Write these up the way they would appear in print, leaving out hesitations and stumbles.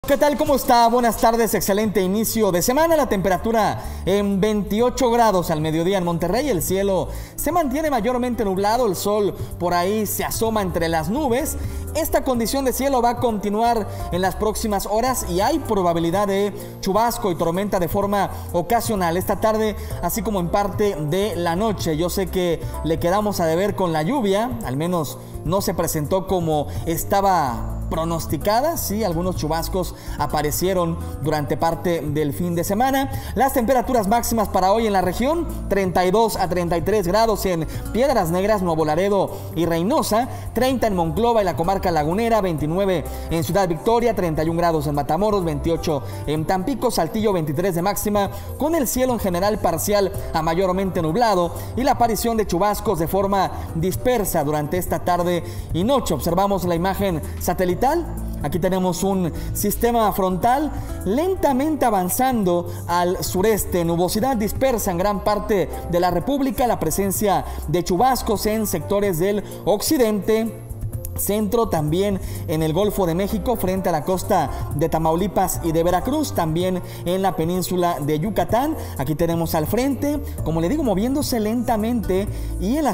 ¿Qué tal? ¿Cómo está? Buenas tardes, excelente inicio de semana. La temperatura en 28 grados al mediodía en Monterrey. El cielo se mantiene mayormente nublado, el sol por ahí se asoma entre las nubes. Esta condición de cielo va a continuar en las próximas horas y hay probabilidad de chubasco y tormenta de forma ocasional esta tarde, así como en parte de la noche. Yo sé que le quedamos a deber con la lluvia, al menos no se presentó como estaba pronosticada. Sí, algunos chubascos aparecieron durante parte del fin de semana. Las temperaturas máximas para hoy en la región: 32 a 33 grados en Piedras Negras, Nuevo Laredo y Reynosa, 30 en Monclova y la comarca lagunera, 29 en Ciudad Victoria, 31 grados en Matamoros, 28 en Tampico, Saltillo, 23 de máxima, con el cielo en general parcial a mayormente nublado y la aparición de chubascos de forma dispersa durante esta tarde y noche. Observamos la imagen satelital. Aquí tenemos un sistema frontal lentamente avanzando al sureste, nubosidad dispersa en gran parte de la República, la presencia de chubascos en sectores del occidente, centro, también en el Golfo de México, frente a la costa de Tamaulipas y de Veracruz, también en la península de Yucatán. Aquí tenemos al frente, como le digo, moviéndose lentamente y en los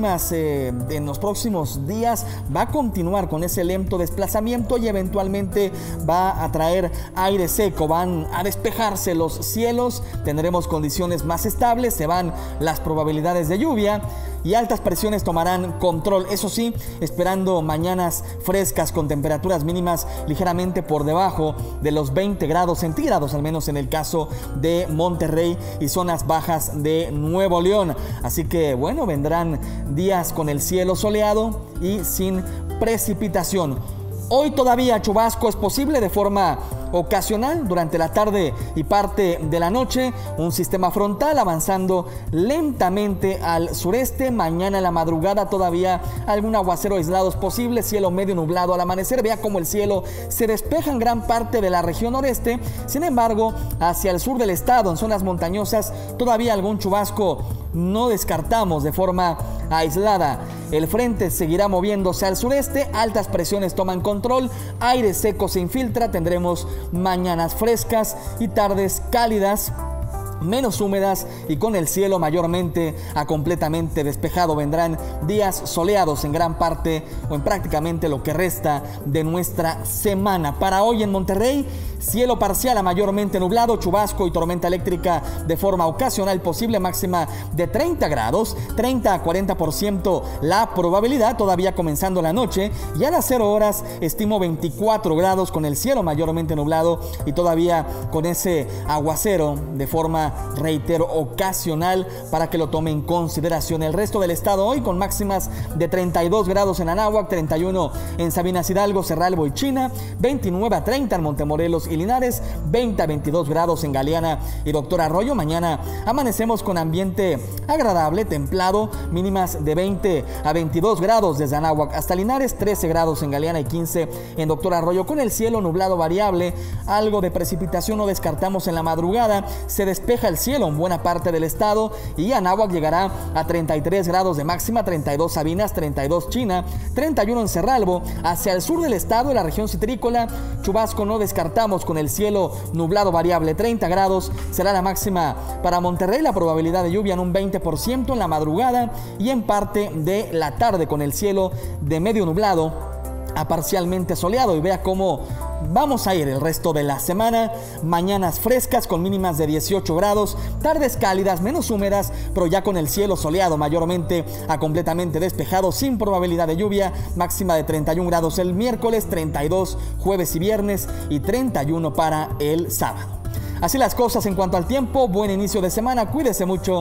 próximos días va a continuar con ese lento desplazamiento y eventualmente va a traer aire seco, van a despejarse los cielos, tendremos condiciones más estables, se van las probabilidades de lluvia y altas presiones tomarán control. Eso sí, esperando mañanas frescas con temperaturas mínimas ligeramente por debajo de los 20 grados centígrados, al menos en el caso de Monterrey y zonas bajas de Nuevo León. Así que bueno, vendrán días con el cielo soleado y sin precipitación. Hoy todavía chubasco es posible de forma ocasional durante la tarde y parte de la noche. Un sistema frontal avanzando lentamente al sureste. Mañana en la madrugada todavía algún aguacero aislado es posible. Cielo medio nublado al amanecer. Vea cómo el cielo se despeja en gran parte de la región noreste. Sin embargo, hacia el sur del estado, en zonas montañosas, todavía algún chubasco no descartamos de forma aislada. El frente seguirá moviéndose al sureste, altas presiones toman control, aire seco se infiltra, tendremos mañanas frescas y tardes cálidas, menos húmedas y con el cielo mayormente a completamente despejado. Vendrán días soleados en gran parte o en prácticamente lo que resta de nuestra semana. Para hoy en Monterrey, cielo parcial a mayormente nublado, chubasco y tormenta eléctrica de forma ocasional posible, máxima de 30 grados, 30 a 40% la probabilidad, todavía comenzando la noche, y a las 0 horas estimo 24 grados con el cielo mayormente nublado y todavía con ese aguacero de forma, reitero, ocasional para que lo tome en consideración. El resto del estado hoy con máximas de 32 grados en Anáhuac, 31 en Sabinas Hidalgo, Cerralbo y China, 29 a 30 en Montemorelos y Linares, 20 a 22 grados en Galeana y Doctor Arroyo. Mañana amanecemos con ambiente agradable, templado, mínimas de 20 a 22 grados desde Anáhuac hasta Linares, 13 grados en Galeana y 15 en Doctor Arroyo, con el cielo nublado variable, algo de precipitación no descartamos en la madrugada. Se despeja el cielo en buena parte del estado y Anáhuac llegará a 33 grados de máxima, 32 Sabinas, 32 China, 31 en Cerralbo. Hacia el sur del estado, en la región citrícola, chubasco no descartamos con el cielo nublado variable, 30 grados será la máxima para Monterrey, la probabilidad de lluvia en un 20% en la madrugada y en parte de la tarde con el cielo de medio nublado a parcialmente soleado. Y vea cómo vamos a ir el resto de la semana: mañanas frescas con mínimas de 18 grados, tardes cálidas, menos húmedas, pero ya con el cielo soleado mayormente a completamente despejado, sin probabilidad de lluvia, máxima de 31 grados el miércoles, 32 jueves y viernes y 31 para el sábado. Así las cosas en cuanto al tiempo. Buen inicio de semana, cuídese mucho.